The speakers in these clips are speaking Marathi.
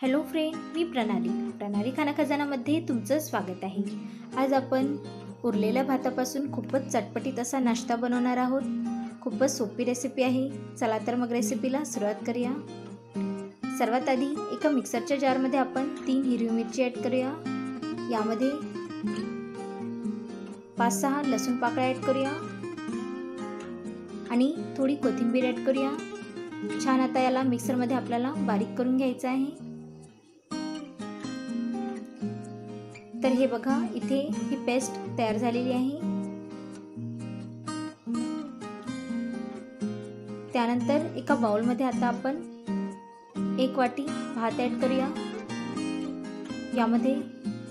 हॅलो फ्रेंड, मी प्रणाली खाना खजानामध्ये तुमचं स्वागत आहे। आज आपण उरलेल्या भातापासून खूपच चटपटीत असा नाश्ता बनवणार आहोत। खूपच सोपी रेसिपी आहे। चला तर मग रेसिपीला सुरुवात करूया। सर्वात आधी एका मिक्सरच्या जारमध्ये आपण 3 हिरवी मिरची ॲड करूया। यामध्ये 5-6 लसूण पाकळ्या ॲड करूया आणि थोडी कोथिंबीर ॲड करूया। छान आता याला मिक्सरमध्ये आपल्याला बारीक करून घ्यायचं आहे। तर हे बघा, इथे ही पेस्ट तयार झालेली आहे। त्यानंतर एका बाउलमध्ये आता आपण 1 वाटी भात ॲड करूया। यामध्ये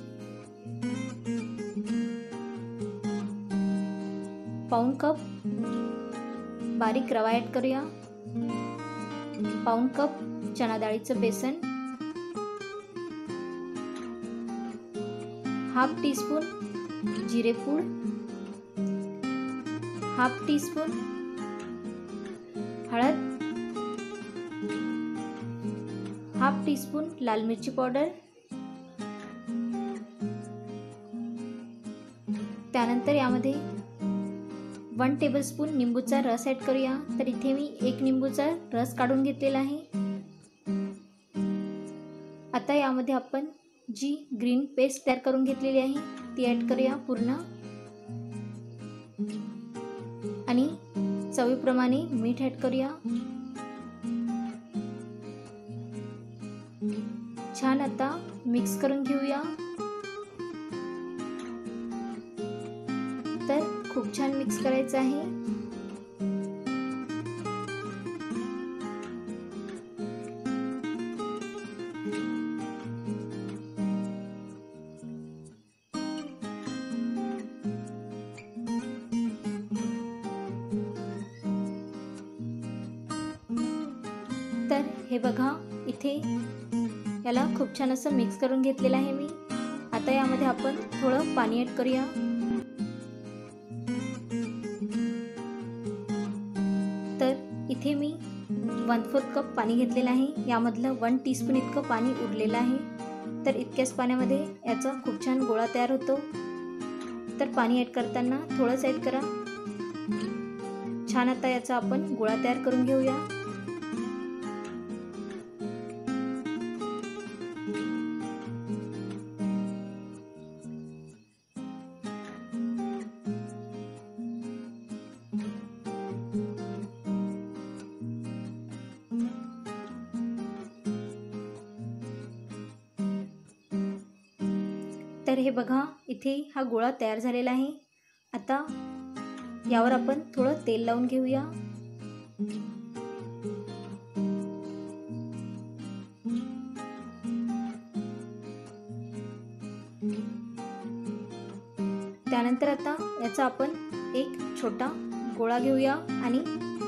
पाऊण कप बारीक रवा ॲड करूया, पाऊण कप चना डाळीचं बेसन, हाफ टीस्पून जिरेपूड, हाफ टीस्पून हळद, हाफ टीस्पून लाल मिरची पावडर। त्यानंतर यामध्ये 1 टेबलस्पून निंबूचा रस ॲड करूया। तर इथे मी 1 निंबूचा रस काढून घेतलेला आहे। आता यामध्ये आपण जी ग्रीन पेस्ट तयार करून घेतलेली आहे ती ॲड करूया पूर्ण, आणि चवीप्रमाणे मीठ ॲड करूया। छान आता मिक्स करून घेऊया। तर खूप छान मिक्स करायचं आहे। तर हे बघा, इथे याला खूप छान असं मिक्स करून घेतलेलं आहे मी। आता यामध्ये आपण थोडं पाणी ॲड करूया। तर इथे मी 1/4 कप पाणी घेतलेलं आहे। यामधलं 1 टीस्पून इतकं पाणी उरलेलं आहे। तर इतक्याच पाण्यामध्ये याचा खूप छान गोळा तयार होतो। तर पाणी ॲड करताना थोडंच ॲड करा। छान आता याचा आपण गोळा तयार करून घेऊया। तर हे बघा, इथे हा गोळा तयार झालेला आहे। आता यावर आपण थोडं तेल लावून घेऊया। त्यानंतर आता याचा आपण एक छोटा गोळा घेऊया आणि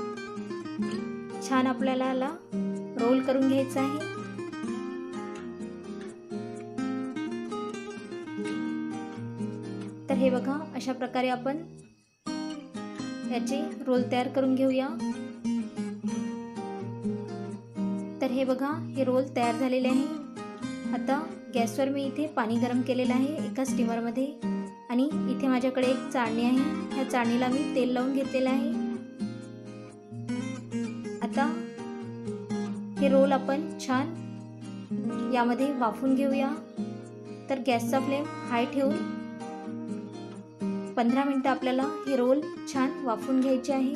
छान आपल्याला याला रोल करून घ्यायचा आहे। तर हे बघा, अशा प्रकारे आपण याचे रोल तयार करून घेऊया। तर हे बघा, हे रोल तयार झालेले आहे। आता गॅसवर मी इथे पाणी गरम केलेलं आहे एका स्टीमरमध्ये, आणि इथे माझ्याकडे एक चाळणी आहे। ह्या चाळणीला मी तेल लावून घेतलेलं आहे। आता हे रोल आपण छान यामध्ये वाफवून घेऊया। तर गॅसचा फ्लेम हाय ठेवून 15 मिनिटं आपल्याला हे रोल छान वाफवून घ्यायचे आहे।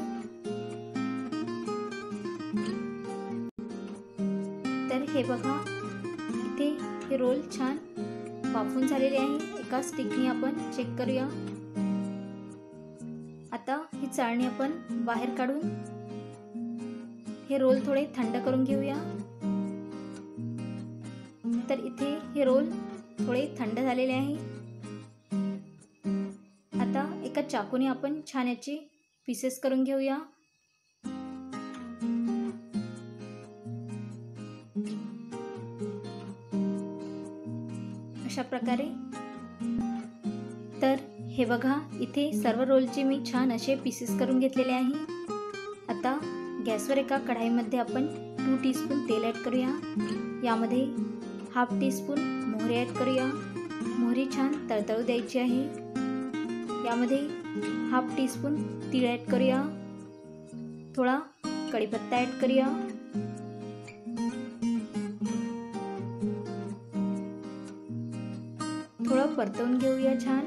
तर हे बघा, इथे हे रोल छान वाफवून झालेले आहे। एका स्टिकने आपण चेक करूया। आता ही चाळणी आपण बाहेर काढून हे रोल थोडे थंड करून घेऊया। तर इथे हे रोल थोडे थंड झालेले आहे। आता एका चाकूने आपण छान याचे पीसेस करून घेऊया। अशा प्रकारे। तर हे बघा, इथे सर्व रोलचे मी छान असे पीसेस करून घेतलेले आहे। आता गॅसवर एका कढाईमध्ये आपण 2 टीस्पून तेल ॲड करूया। यामध्ये हाफ टीस्पून मोहरी ॲड करूया. मोहरी छान तळतळू द्यायची आहे. यामध्ये हाफ टीस्पून तीळ ॲड करूया. थोडा कढीपत्ता ॲड करूया. थोडं परतवून घेऊया छान.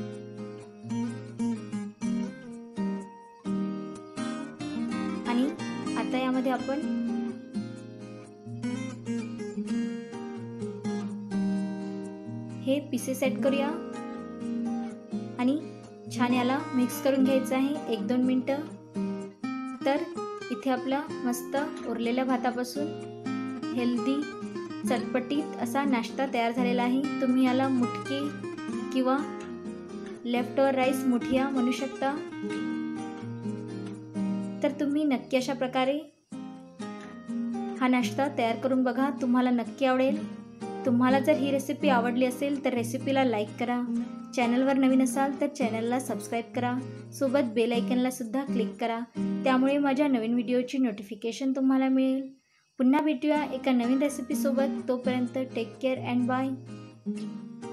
आणि आता यामध्ये आपण हे पीसेस ॲड करूया आणि छान याला मिक्स करून घ्यायचं आहे 1-2 मिनटं. तर इथे आपला मस्त उरलेल्या भातापासून हेल्दी चटपटीत असा नाश्ता तयार झालेला आहे. तुम्ही याला मुटकी किंवा लेफ्ट ओव्हर राईस मुठिया म्हणू शकता. तर तुम्ही नक्की अशा प्रकारे हा नाश्ता तयार करून बघा, तुम्हाला नक्की आवडेल. तुम्हाला जर ही रेसिपी आवडली असेल तर रेसिपीला लाईक करा. चॅनलवर नवीन असाल तर चॅनलला सबस्क्राईब करा. सोबत बेल आयकनला सुद्धा क्लिक करा. त्यामुळे माझ्या नवीन व्हिडिओची नोटिफिकेशन तुम्हाला मिळेल. पुन्हा भेटूया एका नवीन रेसिपीसोबत. तोपर्यंत टेक केअर अँड बाय.